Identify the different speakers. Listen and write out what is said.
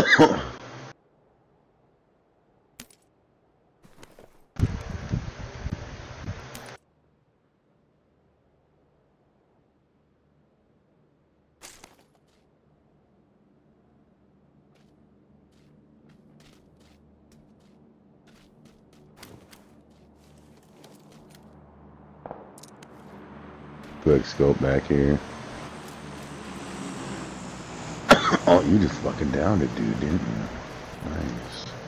Speaker 1: Quick scope back here. Oh, you just fucking downed it, dude, didn't you? Nice.